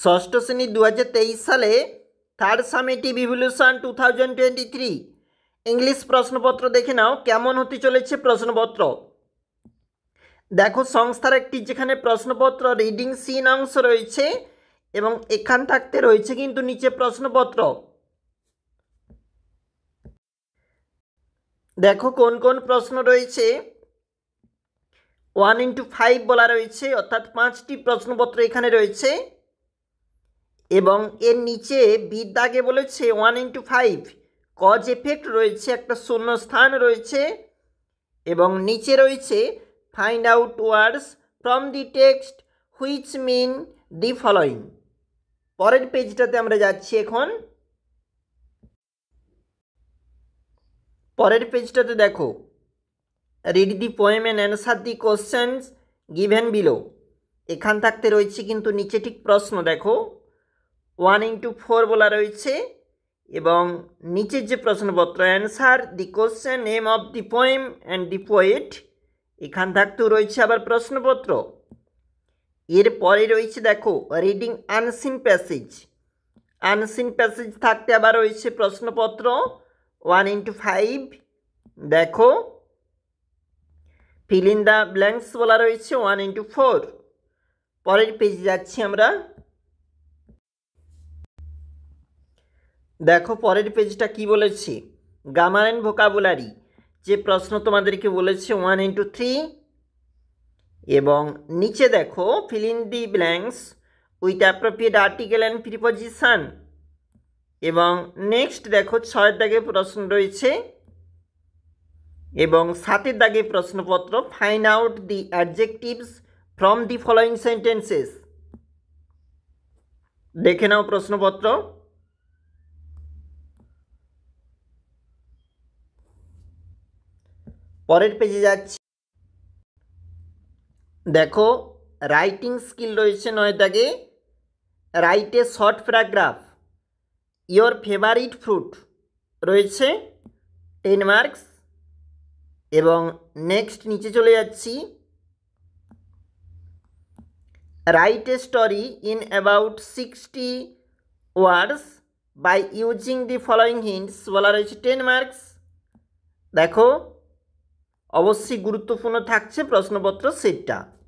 ষষ্ঠ শ্রেণী 2023 সালে থার্ড সামেটিভ ইভলিউশন 2023 ইংলিশ প্রশ্নপত্র দেখে নাও কেমন হতে চলেছে প্রশ্নপত্র। দেখো সংস্থার একটি যেখানে প্রশ্নপত্র রিডিং সিন অংশ রয়েছে এবং এখান থাকতে রয়েছে কিন্তু নিচে প্রশ্নপত্র। দেখো কোন কোন প্রশ্ন রয়েছে। 1x5 বলা রয়েছে, অর্থাৎ 5টি প্রশ্নপত্র এখানে রয়েছে এবং এর নিচে বির দাগে বলেছে 1x5 কজ এফেক্ট রয়েছে, একটা শূন্য স্থান রয়েছে এবং নিচে রয়েছে find out words from the text which mean the following. পরের পেজটাতে আমরা যাচ্ছি এখন। পরের পেজটাতে দেখো read the poem and answer the questions given below. এখান থাকতে রয়েছে কিন্তু নিচে ঠিক প্রশ্ন দেখো 1x4 বলা রয়েছে এবং নিচের যে প্রশ্নপত্র answer the question name of the poem and the poet, এখান থাকতেও রয়েছে আবার প্রশ্নপত্র। এরপরে রয়েছে দেখো reading unseen passage. Unseen passage থাকতে আবার রয়েছে প্রশ্নপত্র 1x5। দেখো ফিল ইন দ্য ব্ল্যাঙ্কস বলা রয়েছে 1x4। পরের পেজে যাচ্ছি আমরা। দেখো পরের পেজটা কি বলেছে, গ্রামার অ্যান্ড ভোকাবুলারি যে প্রশ্ন তোমাদেরকে বলেছে 1x3 এবং নিচে দেখো fill in the blanks with appropriate article and preposition এবং নেক্সট দেখো 6 দাগে প্রশ্ন রয়েছে এবং 7 দাগে প্রশ্নপত্র find out the adjectives from the following sentences. দেখে নাও প্রশ্নপত্র। পরের পেজে যাচ্ছি। দেখো রাইটিং স্কিল রয়েছে 9 দাগে। Write a short paragraph, your favourite fruit রয়েছে 10 মার্কস এবং নেক্সট নিচে চলে যাচ্ছি। Write a story in about 60 words by using the following hints বলা রয়েছে 10 মার্কস। দেখো অবশ্যই গুরুত্বপূর্ণ থাকছে প্রশ্নপত্র সেটটা।